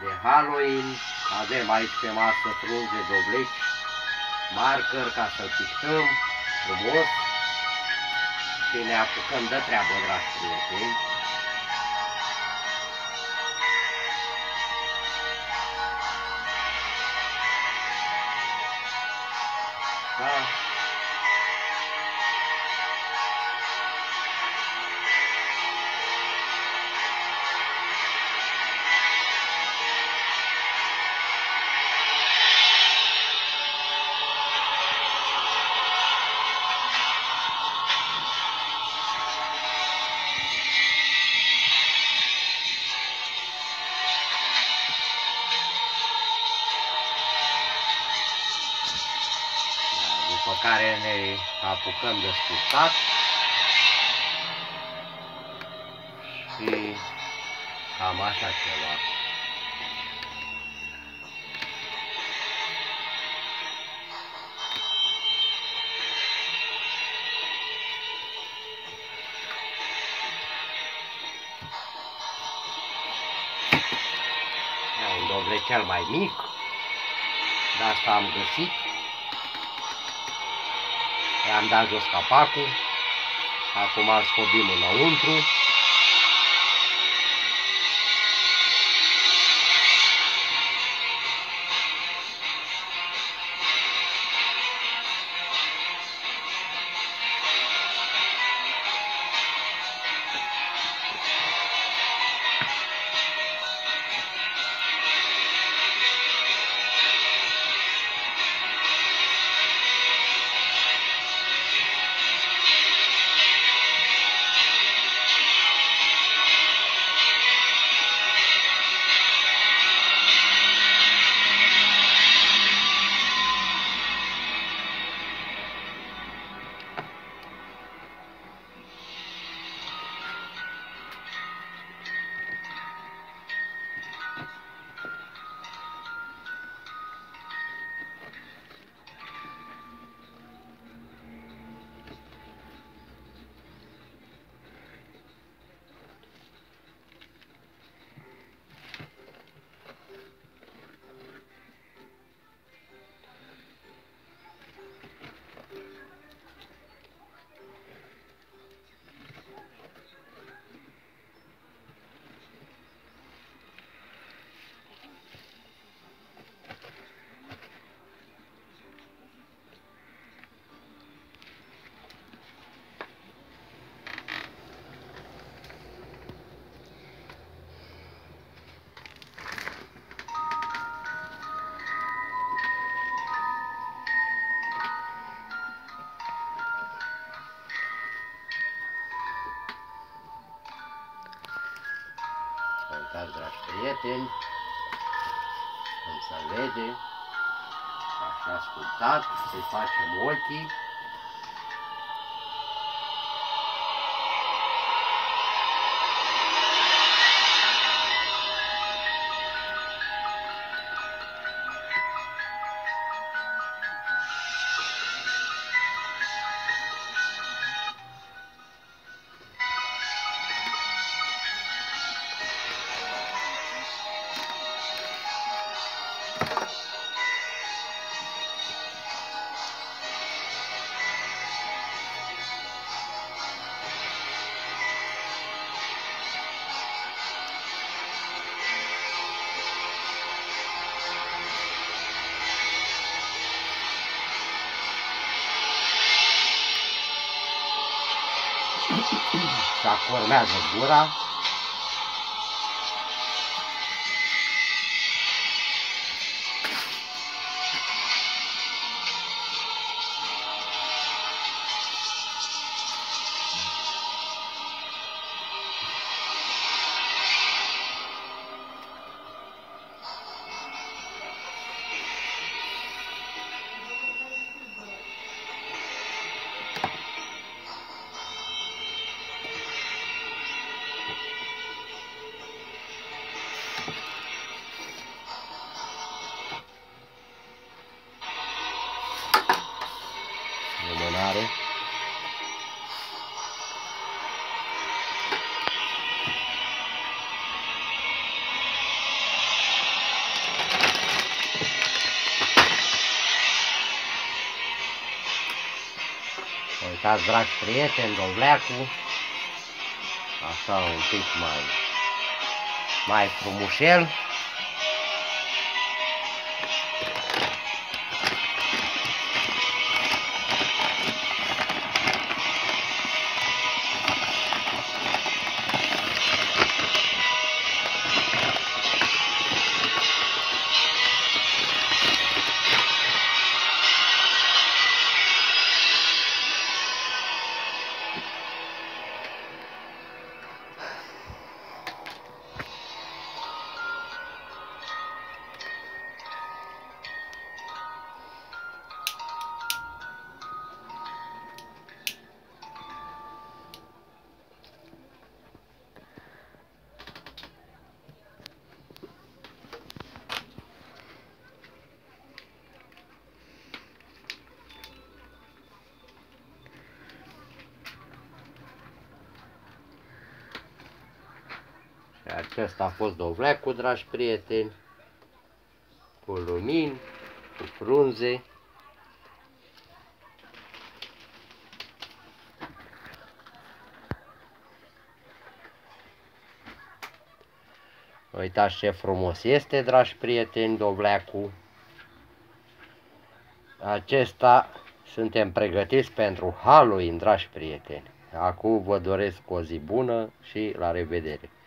de Halloween. Avem aici pe masă frunze, dovleci, marker ca să-l pictăm frumos și ne apucăm de treabă, dragi prieteni. Da. După care ne apucăm de sculptat și cam așa ceva. Un dovlecel mai mic, de asta am găsit. I-am dat jos capacul, acum îl scobim înăuntru. Uitați, dragi prieteni, cum se vede, așa sculptat, să-i facem ochii. Și acum urmează gura. Uitați, dragi prieteni, dovleacul, așa un pic mai frumușel. Acesta a fost dovleacul, dragi prieteni, cu lumini, cu frunze. Uitați ce frumos este, dragi prieteni, dovleacul. Acesta suntem pregătiți pentru Halloween, dragi prieteni. Acum vă doresc o zi bună și la revedere!